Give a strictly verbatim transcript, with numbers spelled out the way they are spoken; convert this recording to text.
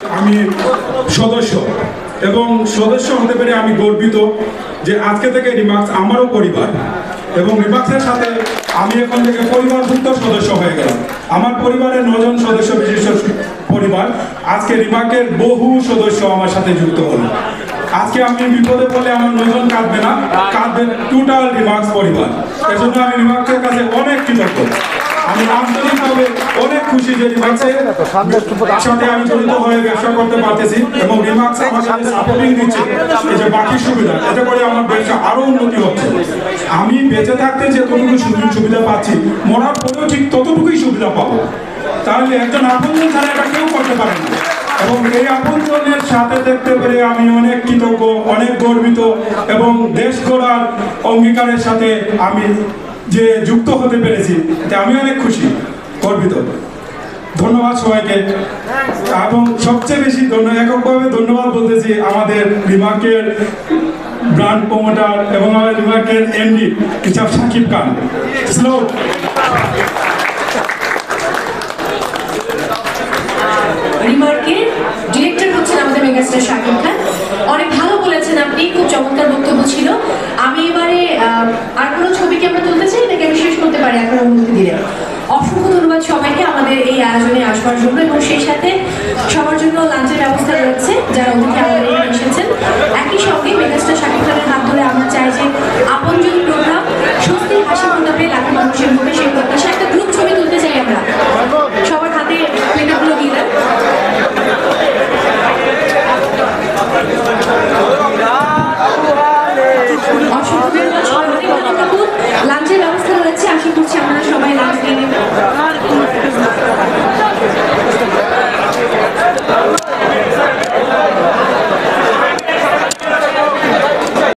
আমি সদস্য এবং সদস্য হতে পেরে আমি গর্বিত যে আজকে থেকে রিমাক্স আমারও পরিবার এবং রিমাক্সের সাথে আমি এখন থেকে পরিবারভুক্ত সদস্য হয়ে গেলাম। আমার পরিবারের নজন সদস্য বিশিষ্ট পরিবার, আজকে রিমাক্সের বহু সদস্য আমার সাথে যুক্ত হলো। আজকে আমি বিপদে পড়লে আমার নজন কাঁদবে না, কাঁদবে টোটাল রিমাক্স পরিবার। এজন্য আমি রিমাক্সের কাছে অনেক কৃতজ্ঞ। আমি আন্তরিকভাবে অনেক খুশি যে রিমাক্সের সাথে আমি জড়িত হয়ে ব্যবসা করতে পারতেছি এবং রিমাক্স আমার সাথে সাপোর্টিং দিচ্ছে এই যে বাকি সুবিধা, এতে করে আমার ব্যবসা আরো উন্নতি হচ্ছে। আমি বেঁচে থাকতে যে কতটুকু সুযোগ সুবিধা পাচ্ছি, মরার পরেও ঠিক ততটুকুই সুবিধা পাবো। তাহলে একজন আপনজন ছাড়া এটা কেউ করতে পারে না এবং এই আপনজনের সাথে দেখতে পেরে আমি অনেক কৃতজ্ঞ, অনেক গর্বিত এবং দেশ গড়ার অঙ্গীকারের সাথে আমি যে যুক্ত হতে পেরেছি এতে আমি অনেক খুশি, গর্বিত। ধন্যবাদ সবাইকে এবং সবচেয়ে বেশি এককভাবে ধন্যবাদ বলতেছি আমাদের রিমাক্সের ব্র্যান্ড প্রমোটার এবং আমাদের রিমাক্সের এমডি হিসাব সাকিব খান। স্লো রিমার্কের ডিরেক্টর হচ্ছেন আমাদের মেগাস্টার শাকিব খান। অনেক ভালো বলেছেন আপনি, খুব চমৎকার বক্তব্য ছিল। আমি এবারে আর কোনো ছবিকে আমরা তুলতে চাই নাকি আমি শেষ করতে পারি এখন অনুমতি দিলে? অসংখ্য ধন্যবাদ সবাইকে আমাদের এই আয়োজনে আসবার জন্য এবং সেই সাথে সবার জন্য লাঞ্চের ব্যবস্থা রয়েছে যারা অতিথি আমাদের এসেছেন। একই সঙ্গে মেগাস্টার শাকিব খানের হাত ধরে আমরা চাই যে